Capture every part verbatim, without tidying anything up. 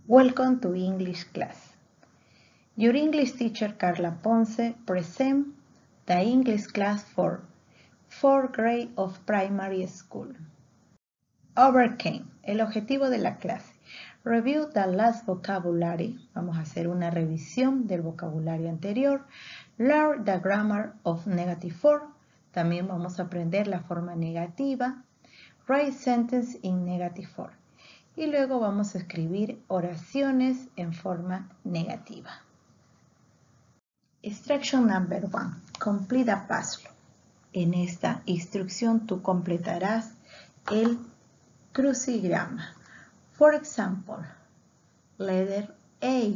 Welcome to English class. Your English teacher Carla Ponce presents the English class for fourth grade of primary school. Overcame, el objetivo de la clase. Review the last vocabulary. Vamos a hacer una revisión del vocabulario anterior. Learn the grammar of negative form. También vamos a aprender la forma negativa. Write sentence in negative form. Y luego vamos a escribir oraciones en forma negativa. Instruction number one. Complete a puzzle. En esta instrucción tú completarás el crucigrama. For example, letter A,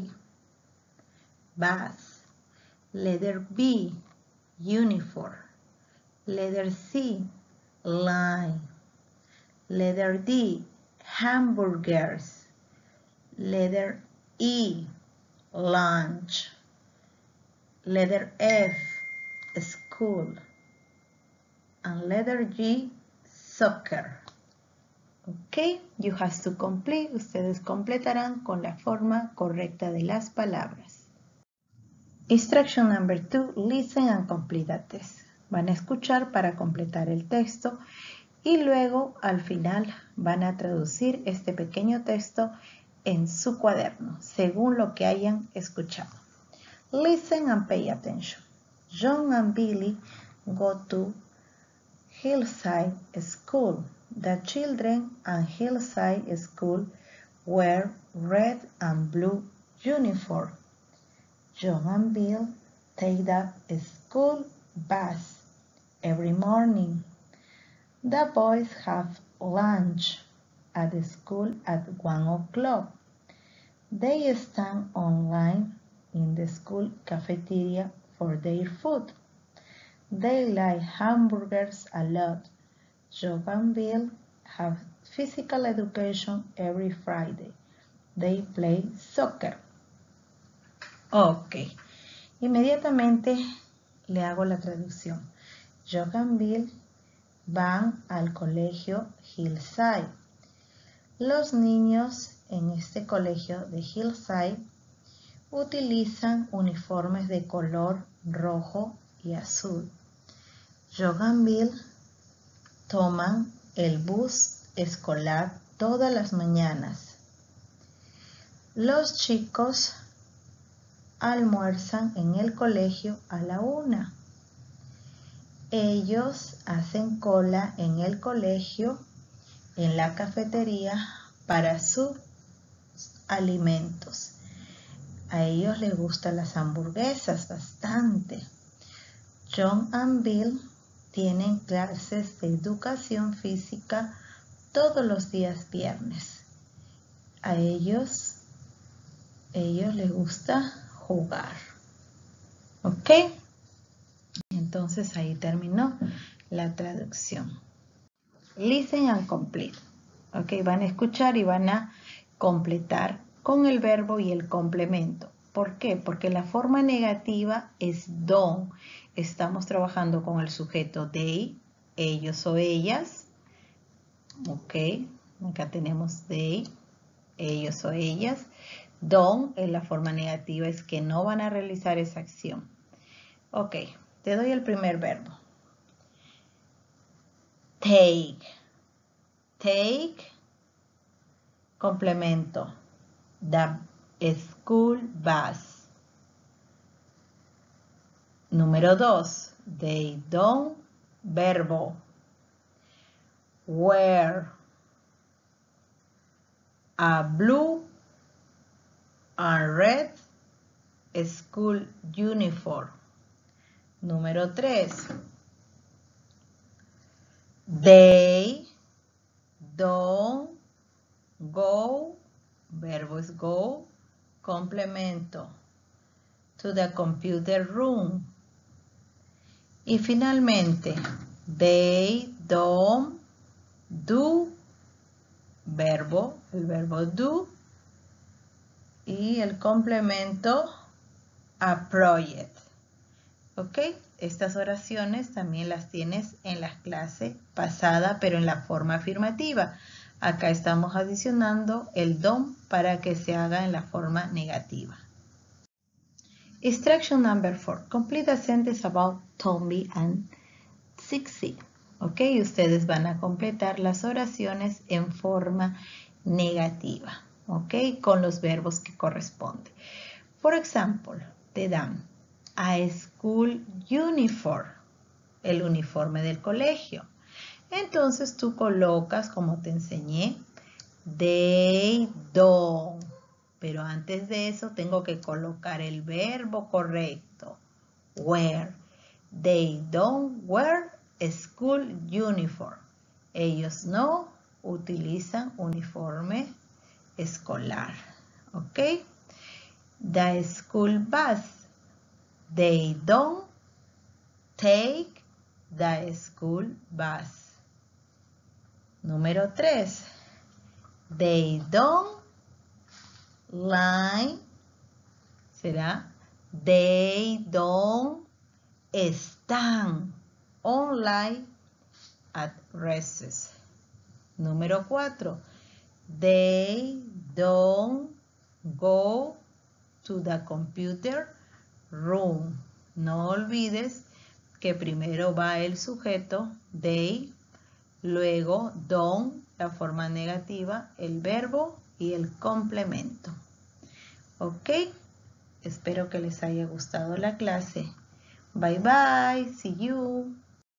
bus. Letter B, uniform. Letter C, line. Letter D, hamburgers. Letter E, lunch. Letter F, school. And letter G, soccer. Ok, you have to complete. Ustedes completarán con la forma correcta de las palabras. Instruction number two, listen and complete the test. Van a escuchar para completar el texto y luego al final van a traducir este pequeño texto en su cuaderno, según lo que hayan escuchado. Listen and pay attention. John and Billy go to Hillside School. The children at Hillside School wear red and blue uniform. John and Bill take the school bus every morning. The boys have lunch at the school at one o'clock. They stand online in the school cafeteria for their food. They like hamburgers a lot. John and Bill have physical education every Friday. They play soccer. Ok. Inmediatamente le hago la traducción. John and Bill van al colegio Hillside. Los niños en este colegio de Hillside utilizan uniformes de color rojo y azul. John and Bill toman el bus escolar todas las mañanas. Los chicos almuerzan en el colegio a la una. Ellos hacen cola en el colegio, en la cafetería, para sus alimentos. A ellos les gustan las hamburguesas bastante. John and Bill tienen clases de educación física todos los días viernes. A ellos, ellos les gusta jugar. ¿Ok? Entonces ahí terminó la traducción. Listen and complete. Ok, van a escuchar y van a completar con el verbo y el complemento. ¿Por qué? Porque la forma negativa es don't. Estamos trabajando con el sujeto they, ellos o ellas. Ok, acá tenemos they, ellos o ellas. Don't en la forma negativa es que no van a realizar esa acción. Ok, te doy el primer verbo. Take. Take, complemento. The school bus. Número dos. They don't, verbo. Wear a blue and red school uniform. Número tres. They don't go, verbo es go, complemento, to the computer room. Y finalmente, they don't do, verbo, el verbo do, y el complemento, a project. ¿Ok? Estas oraciones también las tienes en la clase pasada, pero en la forma afirmativa. Acá estamos adicionando el don't para que se haga en la forma negativa. Instruction number four. Complete a sentence about Tommy and Sixie. Ok, ustedes van a completar las oraciones en forma negativa. Ok, con los verbos que corresponden. Por ejemplo, te dan a school uniform, el uniforme del colegio. Entonces tú colocas, como te enseñé, they don't. Pero antes de eso tengo que colocar el verbo correcto. Wear. They don't wear a school uniform. Ellos no utilizan uniforme escolar. ¿Ok? The school bus. They don't take the school bus. Número tres. They don't lie. Será they don't stand online at recess. Número cuatro. They don't go to the computer room. No olvides que primero va el sujeto, they, luego don't, la forma negativa, el verbo y el complemento. ¿Ok? Espero que les haya gustado la clase. Bye bye. See you.